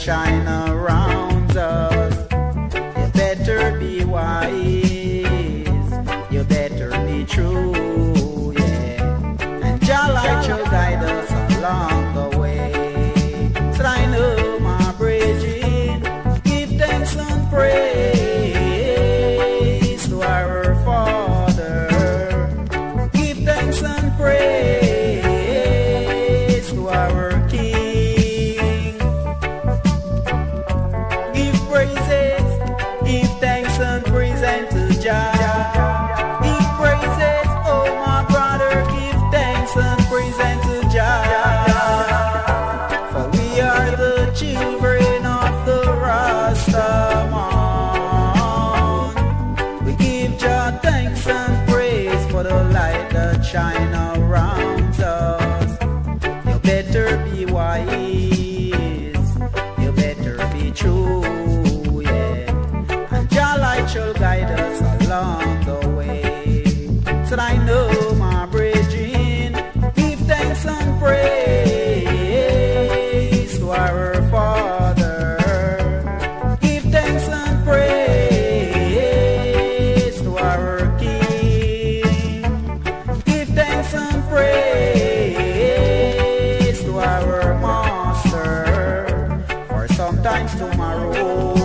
shine around us. You better be wise, you better be true, yeah. And Jah light shall guide us along the way. So I know my brethren, give thanks and praise to our Father. Give thanks and praise to our King. Give praises, give thanks and praise unto Jah. Give praises, oh my brother, give thanks and praise unto Jah. For we are the children of the Rastaman. We give Jah thanks and praise for the light that shine around us. You better be wise, you better be true, yeah. And Jah light shall guide us along the way. So I know my brethren, give thanks and praise to our Father. Give thanks and praise to our King. Give thanks and praise to our Master. For sometimes tomorrow